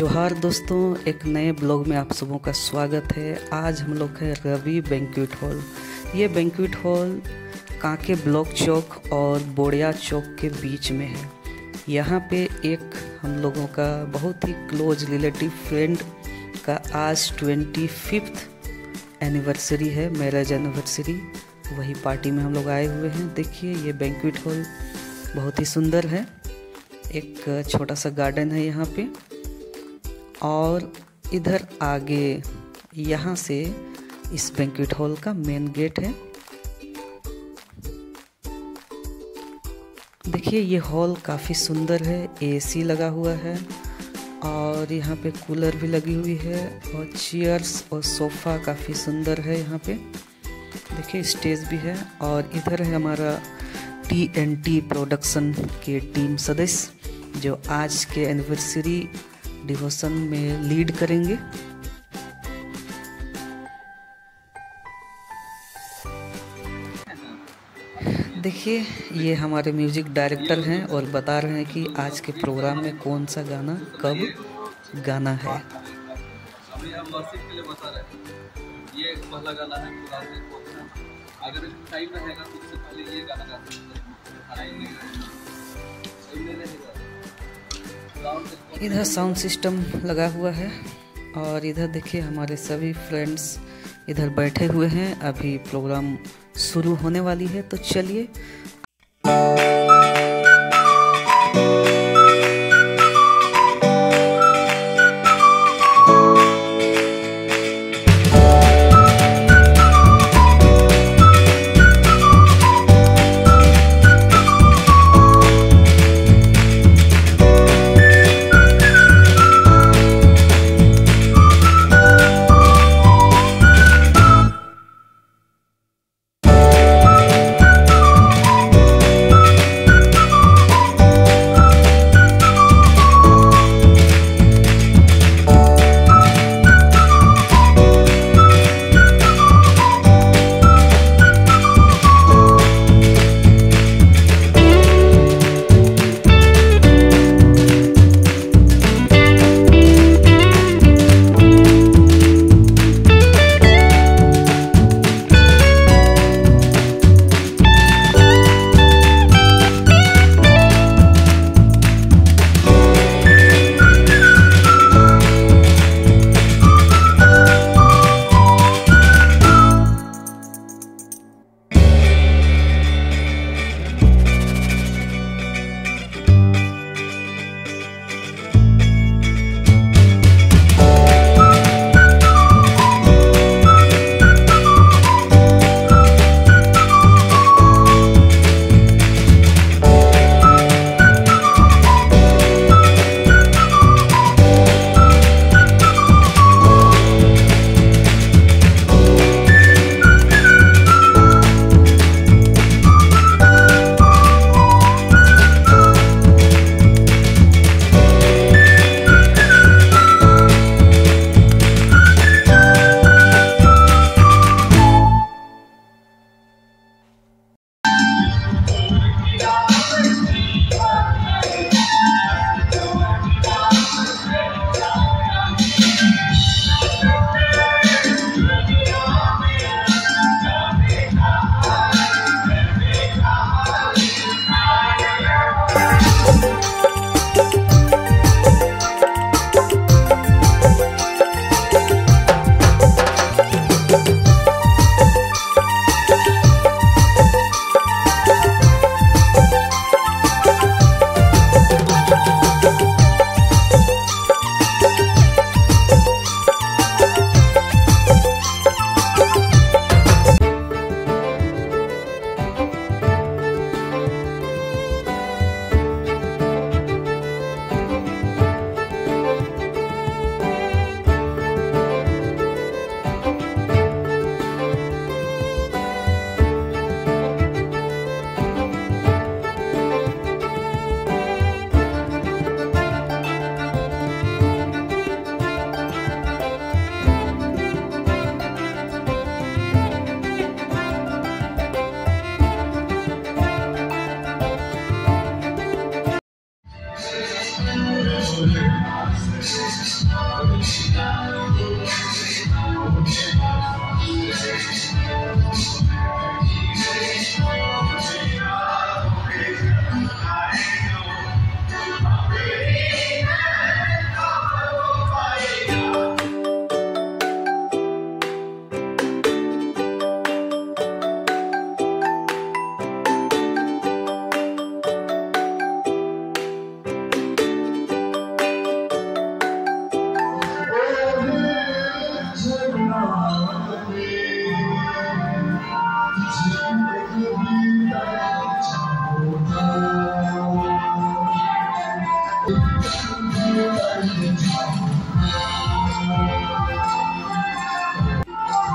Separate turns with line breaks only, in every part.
जोहार दोस्तों, एक नए ब्लॉग में आप सबों का स्वागत है। आज हम लोग हैं रवि बैंक्वेट हॉल। ये बैंक्वेट हॉल कांके ब्लॉक चौक और बोड़िया चौक के बीच में है। यहाँ पे एक हम लोगों का बहुत ही क्लोज रिलेटिव फ्रेंड का आज 25th एनिवर्सरी है, मैरिज एनिवर्सरी। वही पार्टी में हम लोग आए हुए हैं। देखिए ये बैंक्वेट हॉल बहुत ही सुंदर है। एक छोटा सा गार्डन है यहाँ पे, और इधर आगे यहाँ से इस बैंक्वेट हॉल का मेन गेट है। देखिए ये हॉल काफ़ी सुंदर है, एसी लगा हुआ है और यहाँ पे कूलर भी लगी हुई है और चेयर्स और सोफ़ा काफ़ी सुंदर है। यहाँ पे देखिए स्टेज भी है। और इधर है हमारा TNT प्रोडक्शन के टीम सदस्य जो आज के एनिवर्सरी डिवोशन में लीड करेंगे। देखिए ये हमारे म्यूजिक डायरेक्टर हैं और बता रहे हैं कि आज के प्रोग्राम में कौन सा गाना कब गाना है।
अभी हम वर्शिप के लिए बता रहे हैं। ये पहला गाना है, अगर टाइम रहेगा तो उससे पहले ये गाना गा सकते हैं।
इधर साउंड सिस्टम लगा हुआ है और इधर देखिए हमारे सभी फ्रेंड्स इधर बैठे हुए हैं। अभी प्रोग्राम शुरू होने वाली है, तो चलिए।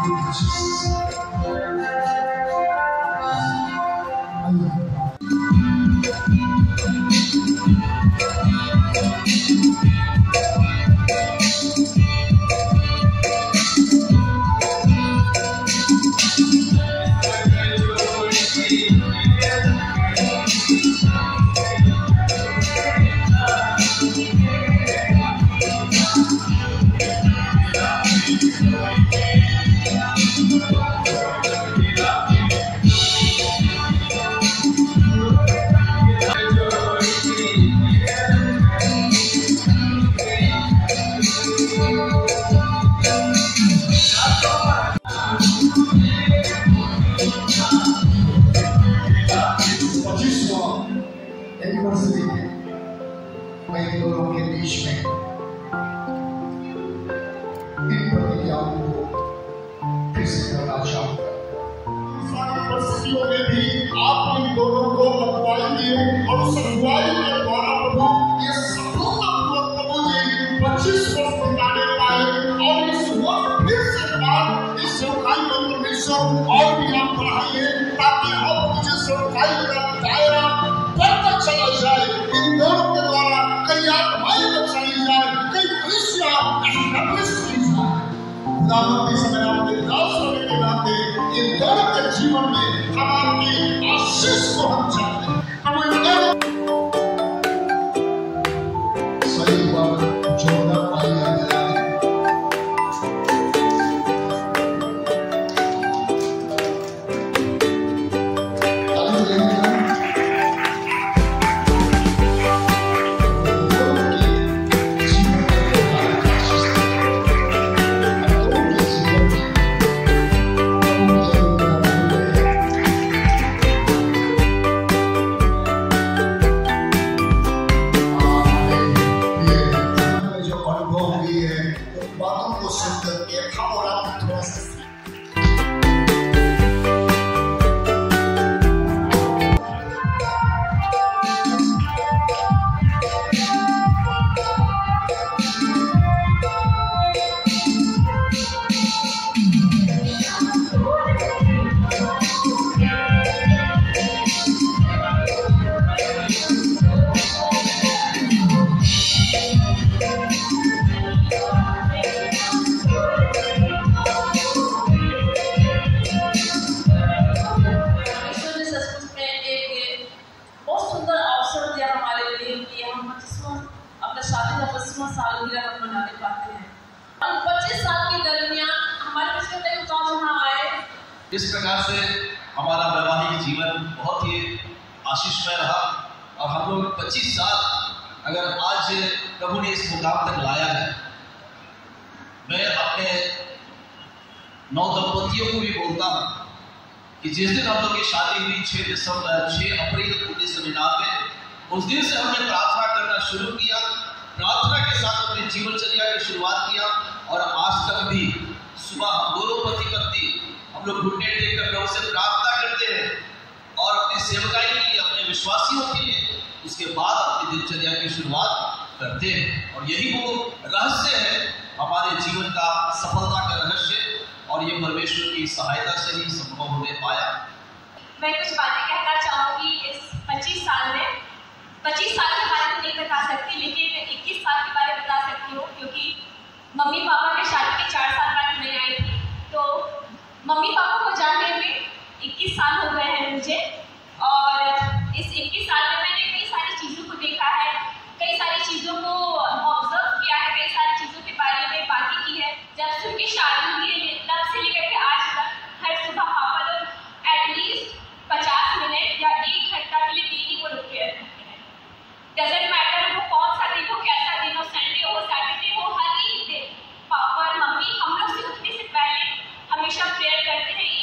मैं इन दोनों के बीच में इन प्रतिज्ञाओं को फिर से करना चाहूंगा। सारी परिस्थितियों में भी आप इन दोनों को अगुवाई दिए और उस अगुवाई के द्वारा प्रभु ये सफलतापूर्वक प्रभु जी 25 वर्ष बिताने पाए और इस वर्ष फिर से बाद इस सेवकाई में परमेश्वर और भी आप बढ़ाइए ताकि हम मुझे सेवकाई का दायरा बढ़ता चला जाए। इन दोनों के द्वारा कई आत्माएं बचाई जाए, कई कलीसिया एस्टैब्लिश की जाए। खुदावंद इस समय आपके दास होने के नाते इन दोनों के जीवन में हम आपकी आशीष को हम चाहते हैं। हम इन दोनों सही बात जोड़ना पाएगा।
इस प्रकार से हमारा वैवाहिक जीवन बहुत ही आशीषमय रहा और हम लोग 25 साल अगर आज प्रभु ने इस मुकाम तक लाया है। मैं अपने नौ दंपतियों को भी बोलता हूँ कि जिस दिन हम लोग की शादी हुई 6 अप्रैल 1999 उस दिन से हमने प्रार्थना करना शुरू किया, प्रार्थना के साथ अपने जीवनचर्या की शुरुआत किया और आज तक भी सुबह हम दोनों पति पत्नी हम लोग घुटने टेक कर प्रभु से प्रार्थना करते हैं और अपनी सेवकाई के लिए, अपने विश्वासियों के लिए उसके बाद अपनी दिनचर्या की शुरुआत करते हैं। और यही वो रहस्य है हमारे जीवन का, सफलता का रहस्य, और ये परमेश्वर की सहायता से ही संभव होने पाया।
मैं कुछ बातें कहना चाहूँगी इस 25 साल में। 25 साल के बारे में नहीं बता सकती, लेकिन 21 साल के बारे में बता सकती हूँ, क्योंकि मम्मी पापा के शादी के 4 साल बाद मैं आई थी। तो मम्मी पापा को जानने में 21 साल हो गए हैं मुझे, और इस 21 साल में मैंने कई सारी चीज़ों को देखा है, कई सारी चीज़ों को ऑब्जर्व किया है, कई सारी चीज़ों के बारे में बातें की है। जब से उनकी शादी हुई है तब से लेकर के आज तक हर सुबह पापा लोग एटलीस्ट 50 मिनट या 1 घंटा के लिए टीवी को रुक के रखते हैं। डजेंट मैटर वो कौन सा दिन हो, कैसा दिन हो, संडे हो, सैटरडे हो, हर एक दिन पापा और मम्मी हम लोग से उठने से पहले हमेशा प्रेयर करते हैं।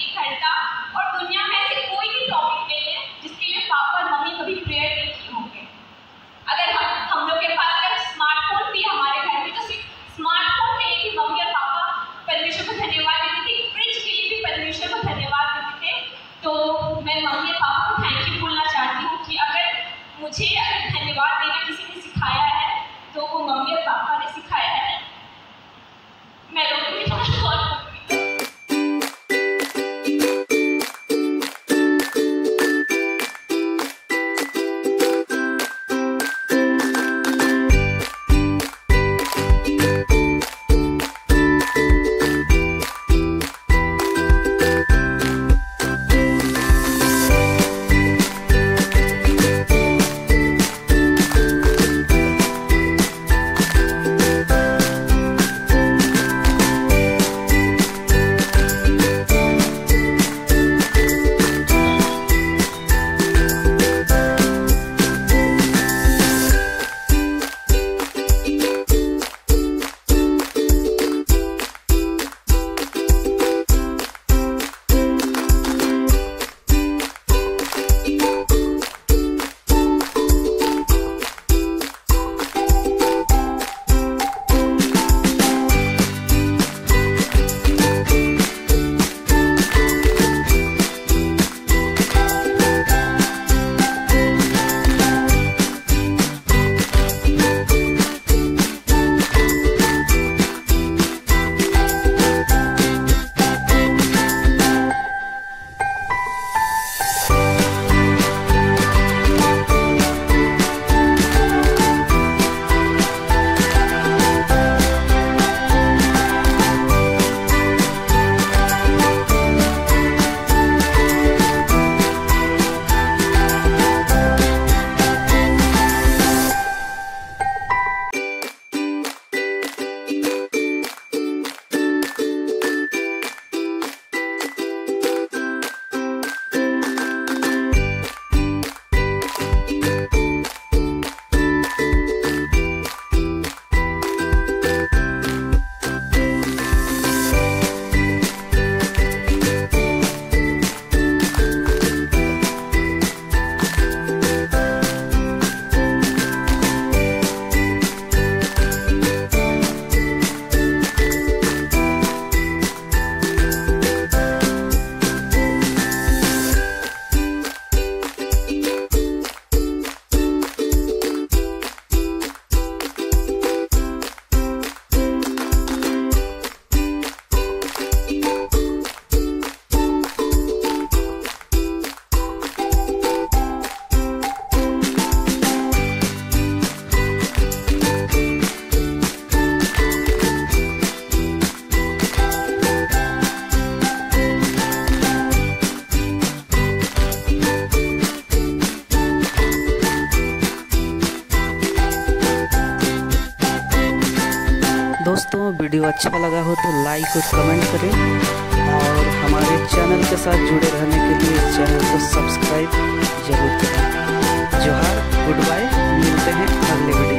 वीडियो अच्छा लगा हो तो लाइक और कमेंट करें, और हमारे चैनल के साथ जुड़े रहने के लिए चैनल को सब्सक्राइब जरूर करें। जोहार, गुड बाय, मिलते हैं अगले वीडियो।